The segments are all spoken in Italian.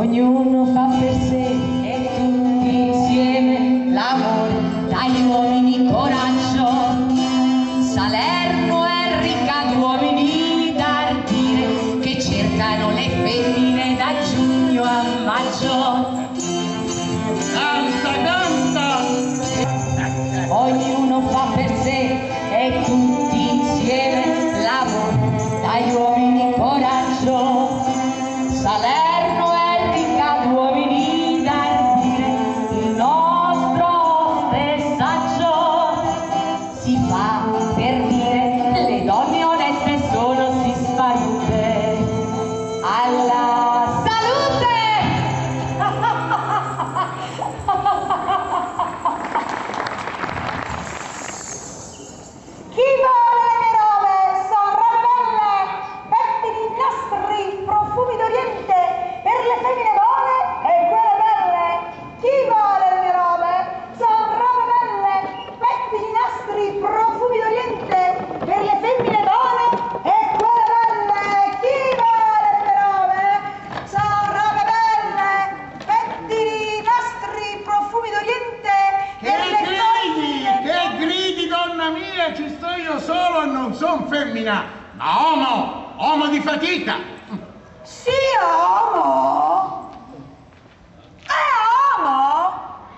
ognuno fa per sé e tutti insieme l'amore, dagli uomini coraggio. Salerno è ricca di uomini d'ardire che cercano le femmine da giugno a maggio. Danza, danza! Ognuno fa per sé e tutti insieme l'amore, dagli uomini coraggio. Salerno è ricca di uomini d'ardire, il nostro messaggio si fa per dire le donne oneste sono disparute. Alla salute! Chi vuole le mie robe? Sono belle, pettini, nastri, profumi d'Oriente, per le femmine buone e quelle belle. Chi vuole le mie robe? Sono belle, pettini, nastri, profumi d'Oriente, per le femmine buone e quelle belle. Chi vuole le mie robe? Sono belle, pettini, nastri, profumi d'Oriente, per le femmine. Che gridi, donna mia, ci sto io solo e non son femmina, ma uomo di fatica. Sì, uomo? È uomo?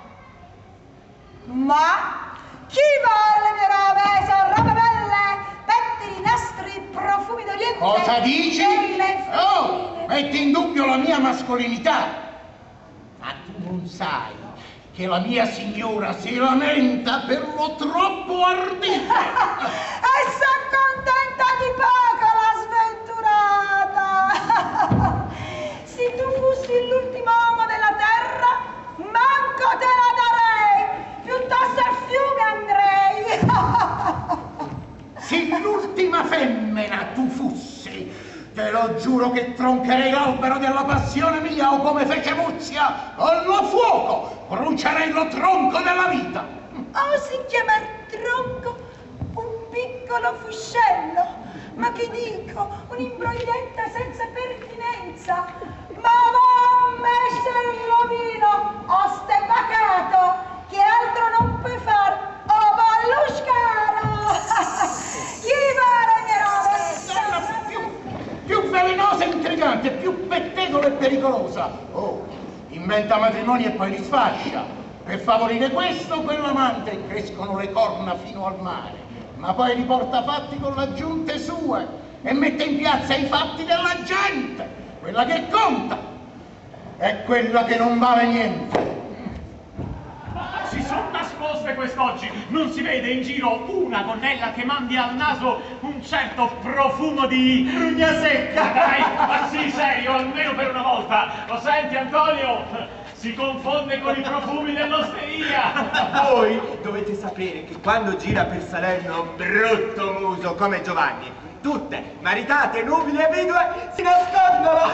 Ma chi vuole le mie robe? Sono robe belle, pettini, nastri, profumi d'Oriente. Cosa dici? Per le Oh, femmine. metti in dubbio la mia mascolinità. Ma tu non sai che la mia signora si lamenta per lo troppo ardite. E son contenta di poco, la sventurata. Se tu fossi l'ultimo uomo della terra, manco te la darei, piuttosto al fiume andrei. Se l'ultima femmina tu fossi, te lo giuro che troncherei l'albero della passione mia o come fece Muzia, con lo fuoco brucerei lo tronco della vita. Osi chiamar tronco un piccolo fuscello, ma che dico, un'imbroglietta senza pertinenza. Ma va, messer Lovino, oste bacato, che altro non puoi far, o balluscaro. Chi va le mie robe? Più velenosa e intrigante, più pettegola e pericolosa. Oh, inventa matrimoni e poi li sfascia. Per favorire questo o quell'amante crescono le corna fino al mare, ma poi riporta fatti con le aggiunte sue e mette in piazza i fatti della gente. Quella che conta è quella che non vale niente. Si sono nascoste quest'oggi, non si vede in giro una gonnella che mandi al naso un certo profumo di grugna secca. Dai, ma sì, serio, almeno per una volta. Lo senti, Antonio? Si confonde con i profumi dell'osteria. Voi dovete sapere che quando gira per Salerno brutto muso come Giovanni, tutte maritate, nubili e vedove si nascondono.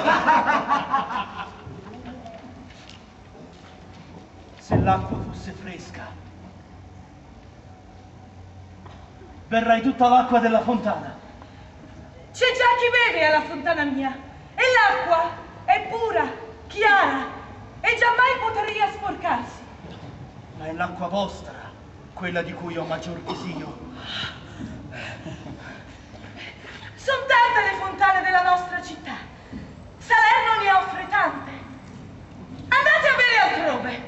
Se l'acqua fosse fresca, berrai tutta l'acqua della fontana. C'è già chi beve alla fontana mia, e l'acqua è pura, chiara, e giammai potrà sporcarsi. Ma è l'acqua vostra, quella di cui ho maggior desio. Sono tante le fontane della nostra città. Salerno ne offre tante. Andate a bere altrove.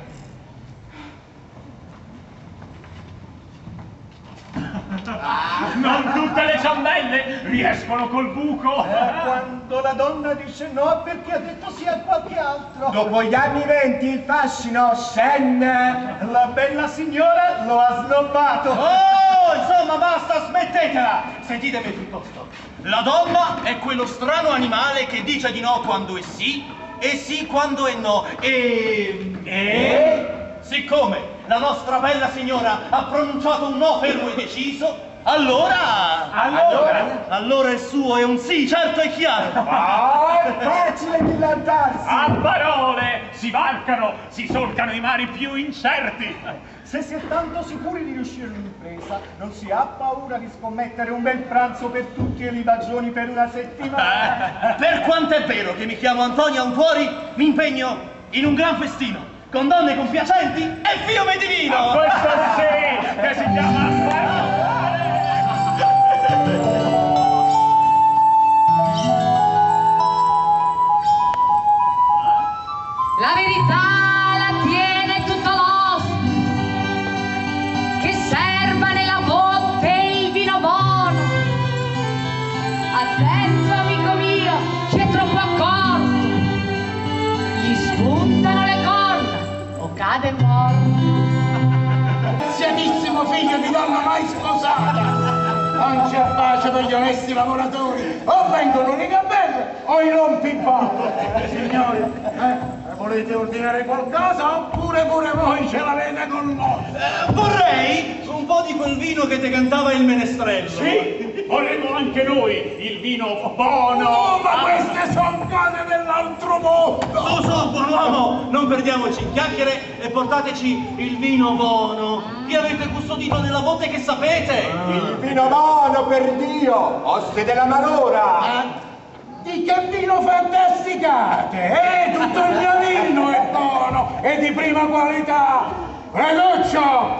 Non tutte le ciambelle riescono col buco. Quando la donna dice no perché ha detto sì a qualche altro. Dopo gli anni '20 il fascino scende. La bella signora lo ha snobbato. Oh, insomma, basta, smettetela. Sentitemi piuttosto. La donna è quello strano animale che dice di no quando è sì e sì quando è no. Siccome la nostra bella signora ha pronunciato un no fermo e deciso, Allora il suo è un sì, certo e chiaro. È facile millantarsi. A parole si varcano, si solcano i mari più incerti. Se si è tanto sicuri di riuscire l'impresa, non si ha paura di scommettere un bel pranzo per tutti e libagioni per una settimana. Per quanto è vero che mi chiamo Antonia Untuori, mi impegno in un gran festino, con donne compiacenti e fiume di vino. Questo sì, che si chiama parole. La verità la tiene tutto l'osso, che serva nella botte il vino buono. Attento amico mio, c'è troppo accorto, gli spuntano le corna o cade morto. Anzianissimo figlio di donna mai sposata, non c'è pace per gli onesti lavoratori, o vengono le gabelle o i rompipalle. Signori, volete ordinare qualcosa oppure pure voi ce l'avete con noi? Vorrei un po' di quel vino che te cantava il menestrello. Sì, vorremmo anche noi il vino buono. Oh, ma queste sono cose dell'altro mondo! Su, buon uomo, non perdiamoci in chiacchiere e portateci il vino buono che avete custodito nella botte che sapete. Il vino buono, per Dio, oste della malora. Di che vino fantasticate? Tutto il mio vino è buono e di prima qualità! Reduccio!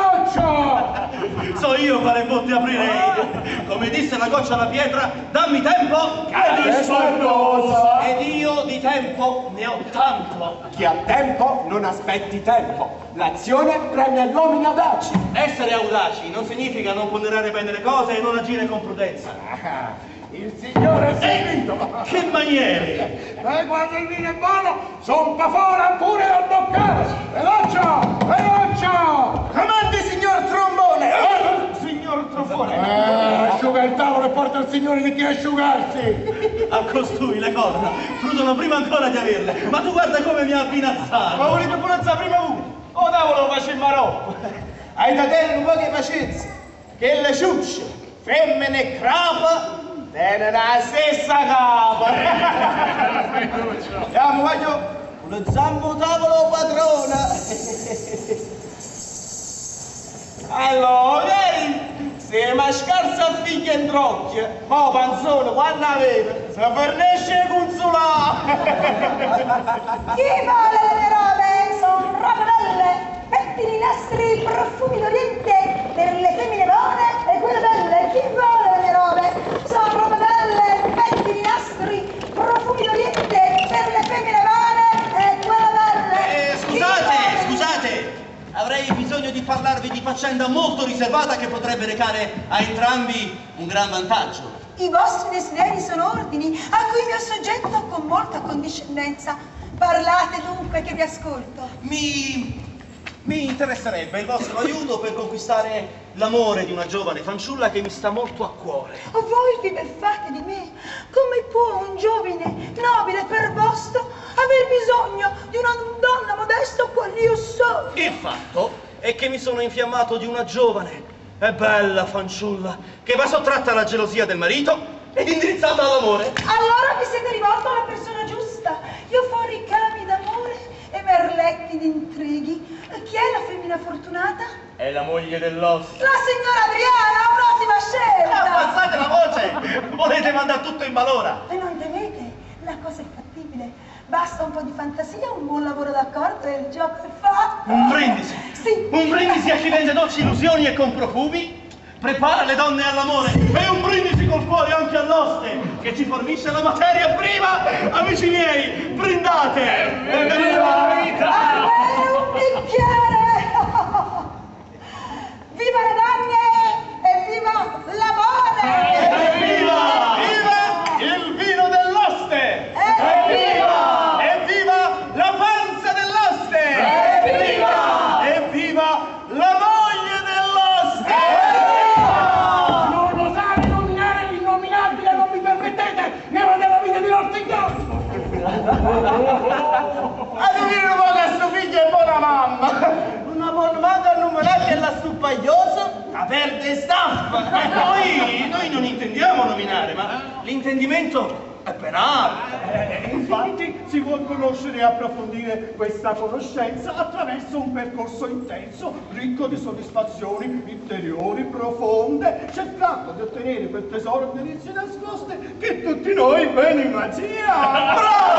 So io quale botte aprirei. Come disse la goccia alla pietra, dammi tempo Che risparmiosa. ed io di tempo ne ho tanto. Chi ha tempo non aspetti tempo. L'azione premia gli uomini audaci. Essere audaci non significa non ponderare bene le cose e non agire con prudenza. Il signore è seguito! Che maniere! E quando il vino è buono, son pa fuori pure dal boccale! Veloce! Comandi, signor Trombone! Signor Trombone! Asciuga il tavolo e porta al signore di chi asciugarsi! A costui le corna frudono prima ancora di averle, ma tu guarda come mi ha appinazzato. Ma volete purazzare prima uno? O tavolo facemmo roba! Hai da tenere un po' di pazienza, che le ciucce, femmine e crapa, tene la stessa capa! Andiamo, voglio un zambo tavolo padrona! Allora, se ma scarsa figlia in trocchia, ma panzone quando avete, se fornisce consolare! Chi vuole le mie robe? Sono robe belle, pettini nastri, profumi d'Oriente, per le femmine buone e quelle belle. Chi vuole le mie robe? Sono robe belle, pettini nastri, profumi d'Oriente, per le femmine buone e quelle belle. Scusate! Avrei bisogno di parlarvi di faccenda molto riservata che potrebbe recare a entrambi un gran vantaggio. I vostri desideri sono ordini a cui mi assoggetto con molta condiscendenza. Parlate dunque che vi ascolto. Mi interesserebbe il vostro aiuto per conquistare l'amore di una giovane fanciulla che mi sta molto a cuore. Voi vi beffate di me? Come può un giovine nobile per vostro aver bisogno di una donna modesta qual io sono? Il fatto è che mi sono infiammato di una giovane e bella fanciulla che va sottratta alla gelosia del marito ed indirizzata all'amore. Allora vi siete rivolto alla persona giusta. Io fo ricami d'amore e merletti d'intrighi. Chi è la femmina fortunata? È la moglie dell'osso. La signora Adriana, un'ottima scelta! Abbassate la voce! Volete mandare tutto in malora? E non temete, la cosa è fattibile. Basta un po' di fantasia, un buon lavoro d'accordo e il gioco è fatto. Un brindisi! Sì. Un brindisi a chi vende dolci illusioni e con profumi? Prepara le donne all'amore e un brindisi col cuore anche all'oste che ci fornisce la materia prima. Amici miei, brindate! Viva la vita! Un bicchiere! Viva le donne e viva l'amore! Evviva! Viva il vino dell'oste! Evviva! Evviva la panza dell'oste! Evviva! Evviva la moglie dell'oste! Non osare nominare l'innominabile, non mi permettete! Ne va della vita di Nortington! A dire un po' che sto figlio è buona mamma! Una buona mamma non me la che la stupagliosa da verde staffa. Noi non intendiamo nominare, ma l'intendimento è ben alto. Infatti si vuol conoscere e approfondire questa conoscenza attraverso un percorso intenso, ricco di soddisfazioni interiori profonde, cercando di ottenere quel tesoro di delizie nascoste che tutti noi ben immaginiamo.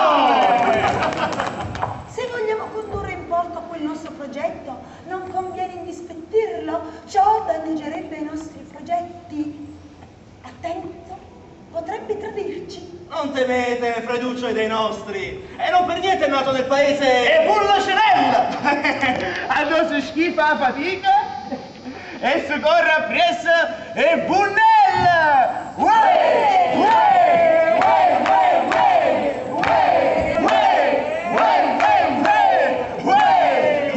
Se vogliamo condurre in porto quel nostro progetto, non conviene indispettirlo, ciò danneggerebbe i nostri progetti. Attento, potrebbe tradirci. Non temete, Freduccio dei nostri, e non per niente è nato nel paese... E pur la cenella! Adesso schifa a fatica e si corre appresso e bunnella! Uè! Uè! Uè! Uè! Uè! Uè! Uè! Uè!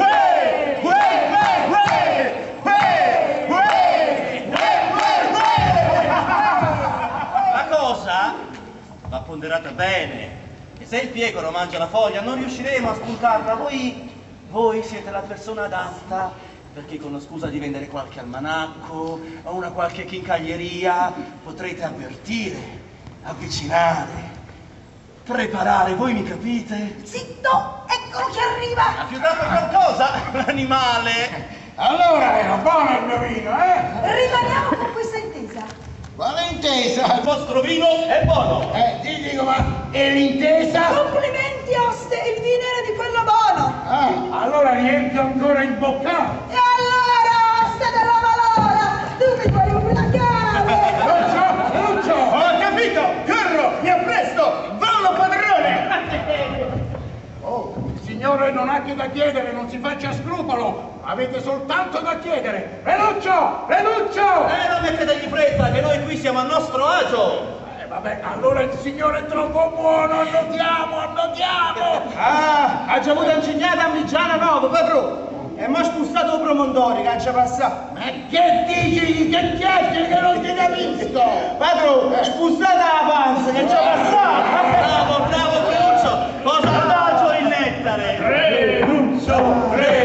La cosa va ponderata bene, e se il piegolo mangia la foglia non riusciremo a spuntarla. Voi siete la persona adatta, perché con la scusa di vendere qualche almanacco o una qualche chincaglieria potrete avvertire, avvicinare, preparare. Voi mi capite? Zitto, eccolo che arriva! Ha più dato qualcosa, l'animale? Allora era buono il mio vino, Rimaniamo con questa intesa. Quale intesa? Il vostro vino è buono. Ti dico, ma è l'intesa? Complimenti, oste, il vino era di quello buono. Allora riempio ancora il boccale. E allora, oste della malora, tu mi puoi ubriacare! Lucio! Ho capito! Corro! Mi appresto! Vallo padrone! Oh, il signore non ha che da chiedere, non si faccia scrupolo. Avete soltanto da chiedere. Renuccio! Renuccio! Non mettetegli fretta, che noi qui siamo a nostro agio. Vabbè, allora il signore è troppo buono, annotiamo! Ah, ha già avuto insegnata a Migiana Novo, padrone! E mi ha spustato il promondori che ci ha passato. Ma che dici? Che chiacchiere che non ti capisco! Padrone, spustata la panza che ci ha passato. Bravo, Freduccio. Cosa faccio il nettare? Renuncio!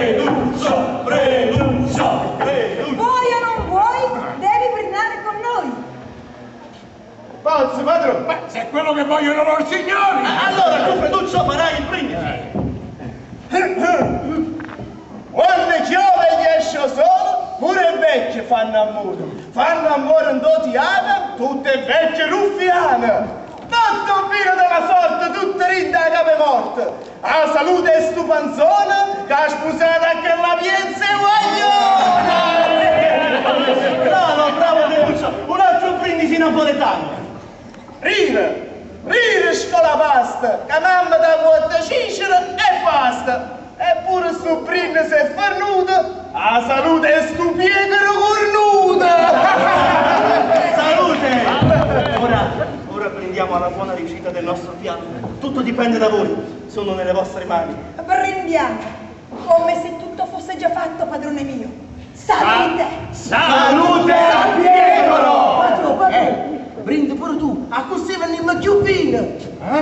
Vuoi o non vuoi, devi brindare con noi. Posso, padrone? Se è quello che vogliono loro signori! Allora tu, Freduccio, farai il brindisi. Quando piove gli esce solo, pure i vecchi fanno amore in dotiana, tutte vecchie ruffiane. Tutto un vino della sorte, tutte rinde a capo morte. A salute e stupanzona, che ha sposato anche la pienza e No, bravo Freduccio, un altro brindisi napoletano. Rire scolapasta, che mamma da vuota cicera e basta. Eppure sto brindisi è farnuto, a salute e sto piegaro cornuto. Salute! Ora prendiamo alla buona riuscita del nostro piano. Tutto dipende da voi, sono nelle vostre mani. Brindiamo, come se tutto fosse già fatto, padrone mio. Salute! Salute al piegolo! Brindi pure tu, a così veniamo più bene.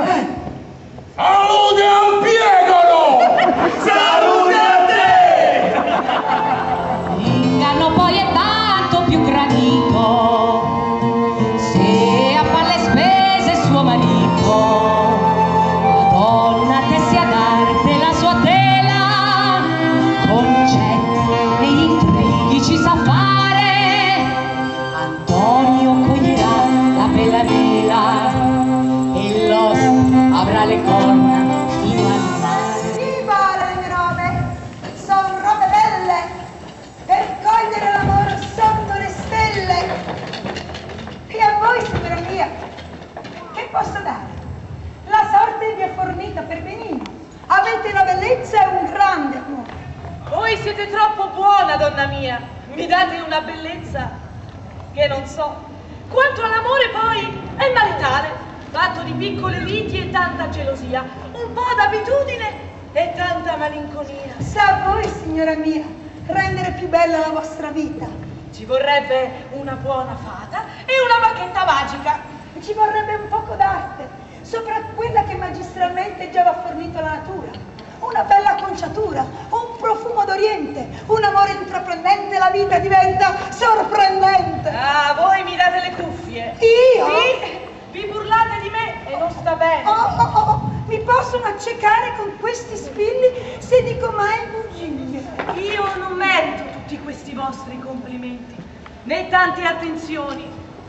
Salute al piegolo! Salute a te! L'inganno poi è tanto più gradito se a far le spese suo marito. La donna tessi ad arte la sua tela, concetti e intrighi ci sa fare. Antonio coglierà la bella vela e l'oste avrà le corna fino al mare. Viva le robe! Son robe belle! Per cogliere l'amore sotto le stelle! E a voi, signora mia, che posso dare? La sorte vi è fornita per benino. Avete una bellezza e un grande amore. Voi siete troppo buona, donna mia. Mi date una bellezza che non so. Quanto all'amore poi è maritale, fatto di piccole liti e tanta gelosia, un po' d'abitudine e tanta malinconia. Sa voi, signora mia, rendere più bella la vostra vita. Ci vorrebbe una buona fata e una bacchetta magica. Ci vorrebbe un poco d'arte, sopra quella che magistralmente già va fornito la natura. Una bella acconciatura, un profumo profumo d'Oriente, un amore intraprendente, la vita diventa sorprendente. Ah, voi mi date le cuffie. Io? Sì, vi burlate di me e non sta bene. Mi possono accecare con questi spilli se dico mai bugie. Io non merito tutti questi vostri complimenti, né tante attenzioni.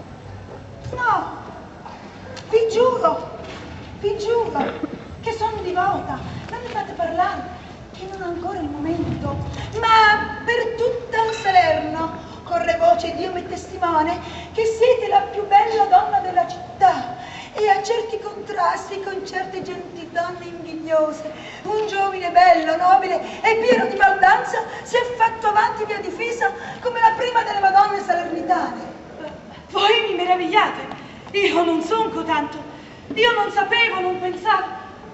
No, vi giuro che sono divota. Non mi fate parlare, che non ho ancora il momento. Ma per tutta Salerno corre voce, Dio mi testimone, che siete la più bella donna della città. E a certi contrasti con certe gentili donne invidiose, un giovine bello, nobile e pieno di baldanza si è fatto avanti via difesa come la prima delle madonne salernitane. Voi mi meravigliate. Io non son cotanto. Io non sapevo, non pensavo.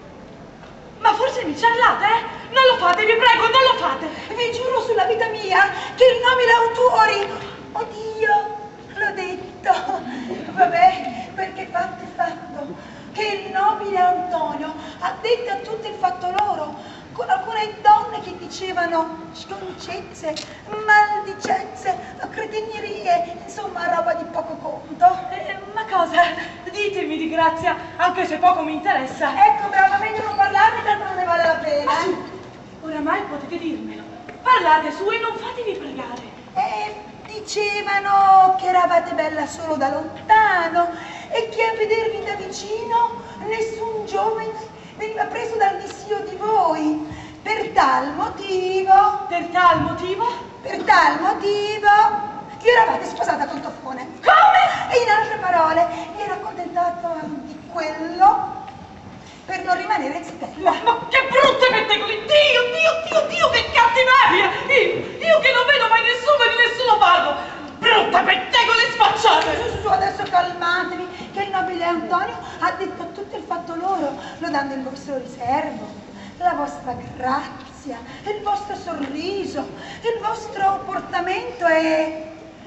Ma forse mi ciarlate, eh? Non lo fate, vi prego, non lo fate. Vi giuro sulla vita mia che il nobile autori... Oddio, l'ho detto. Vabbè, perché fatto è fatto. Che il nobile Antonio ha detto a tutti il fatto loro, con alcune donne che dicevano sconcezze, maldicenze, cretignerie, insomma roba di poco conto. Ma cosa? Ditemi di grazia, anche se poco mi interessa. Ecco, brava, meglio non parlarne, tanto non ne vale la pena. Oramai potete dirmelo. Parlate su e non fatevi pregare. Dicevano che eravate bella solo da lontano e che a vedervi da vicino nessun giovane veniva preso dal dissio di voi. Per tal motivo... Per tal motivo? Per tal motivo... vi eravate sposata con Toffone. Come? E in altre parole, vi era accontentato di quello per non rimanere zitella. Ma che brutte pettegoli! Dio, che cattiveria! Io che non vedo mai nessuno di nessuno parlo! Brutte pettegole sfacciate! Su, adesso calmatevi, che il nobile Antonio ha detto a tutti il fatto loro, lodando il vostro riservo, la vostra grazia, il vostro sorriso, il vostro portamento e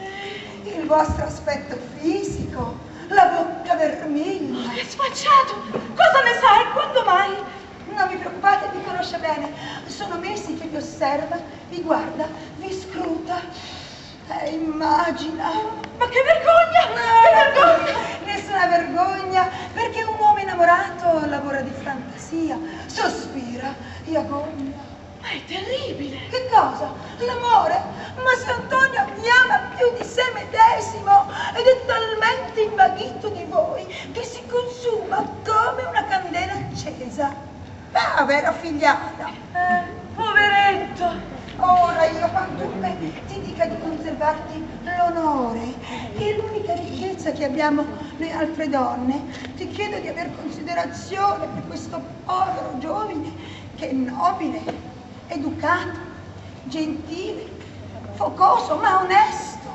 il vostro aspetto fisico, la bocca vermiglia. Che sfacciato! Cosa ne sai? Quando mai? Non vi preoccupate, vi conosce bene. Sono mesi che vi osserva, vi guarda, vi scruta e immagina. Ma che vergogna! Che vergogna! Nessuna vergogna, perché un uomo innamorato lavora di fantasia, sospira e agogna. Ma è terribile! Che cosa? L'amore? Ma se Antonio vi ama più di se medesimo ed è talmente invaghito di voi che si consuma come una candela accesa. Povera figliata! Poveretto! Ora io, quantunque ti dica di conservarti l'onore, che è l'unica ricchezza che abbiamo noi altre donne, ti chiedo di aver considerazione per questo povero giovine che è nobile, educato, gentile, focoso, ma onesto.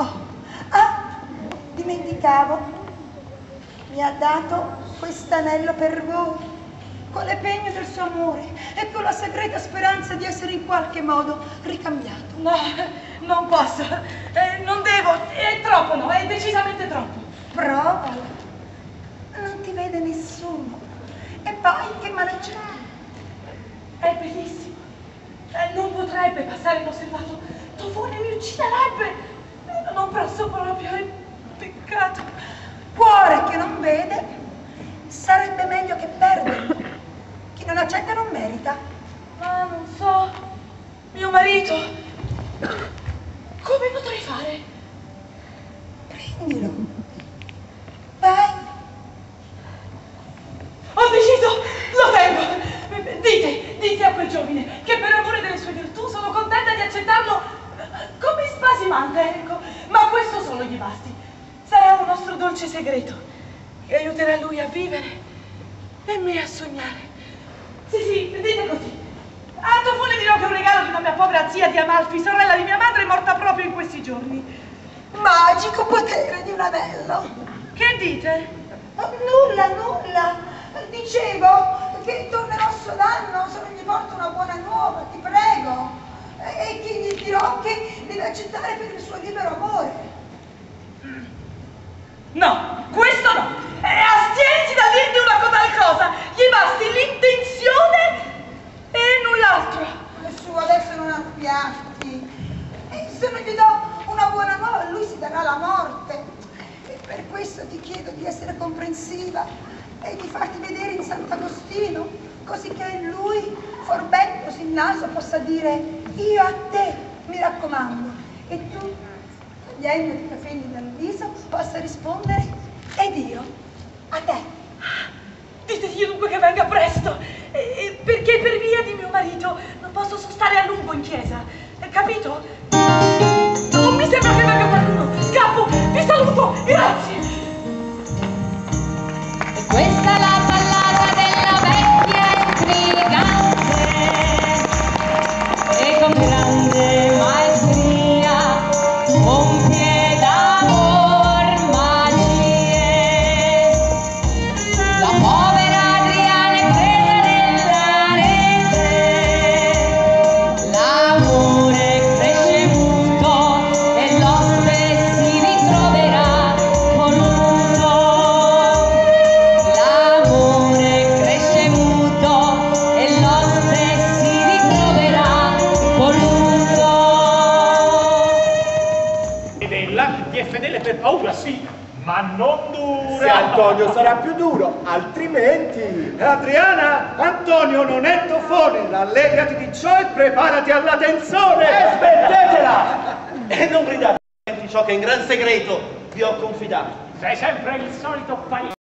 Dimenticavo, mi ha dato quest'anello per voi, con le pegne del suo amore e con la segreta speranza di essere in qualche modo ricambiato. No, non posso, non devo, è troppo, no, è decisamente troppo. Provalo, non ti vede nessuno, e poi che male c'è? È bellissimo, non potrebbe passare inosservato, Toffone mi ucciderebbe, non posso proprio, è peccato. Cuore che non vede, sarebbe meglio che perderlo. Chi non accetta non merita. Ma non so, mio marito, come potrei fare? Prendilo. Vai. Ho deciso, lo tengo. Dite a quel giovine che per amore delle sue virtù sono contenta di accettarlo come spasimante, ecco. Ma questo solo gli basti. Sarà un nostro dolce segreto che aiuterà lui a vivere e me a sognare. Sì, dite così. A Toffone dirò che è un regalo di una mia povera zia di Amalfi, sorella di mia madre, morta proprio in questi giorni. Magico potere di un anello. Che dite? Nulla. Dicevo che tornerò a Sodano se non gli porto una buona nuova, ti prego. E che gli dirò che deve accettare per il suo libero amore. No, questo no. E astieniti da dirti una cotal cosa. Gli basti l'intenzione e null'altro. E su, adesso non gatti. E se non gli do una buona nuova, lui si darà la morte. E per questo ti chiedo di essere comprensiva e di farti vedere in Sant'Agostino, così che lui, forbendosi il naso, possa dire: io a te, mi raccomando. E tu, togliendo i capelli dal viso, possa rispondere: ed io a te. Ditegli dunque che venga presto, perché per via di mio marito non posso sostare a lungo in chiesa, capito? Non mi sembra che venga qualcuno. Capo, vi saluto, grazie. E questa è la ballata della vecchia intrigante, e con grande maestria compie d'amor magie. La povera Adriana è presa nella rete, l'amore cresce muto e l'oste si ritroverà voluto. L'amore cresce muto e l'oste si ritroverà voluto. Ed ella ti è fedele per paura, sì, ma non dura. Se Antonio sarà più duro, altrimenti... Adriana, Antonio non è tofone, rallegrati di ciò e preparati alla tensione! Smettetela! E non gridate ciò che in gran segreto vi ho confidato. Sei sempre il solito paio.